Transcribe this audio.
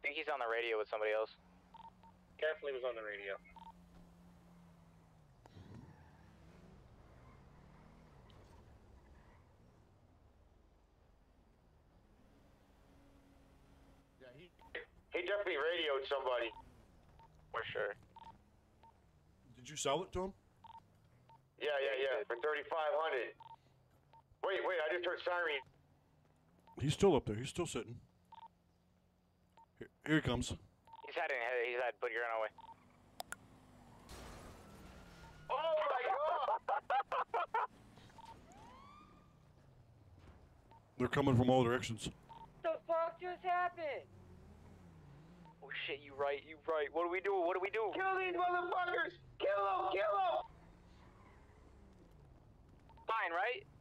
think he's on the radio with somebody else. Definitely was on the radio. Yeah, he definitely radioed somebody. For sure. Did you sell it to him? Yeah, for 3,500. Wait, I just heard siren. He's still up there. He's still sitting. Here he comes. He's heading, put your gun away. Oh my god! They're coming from all directions. What the fuck just happened? Oh shit, you right. What do we do? Kill these motherfuckers! Kill them! Fine, right?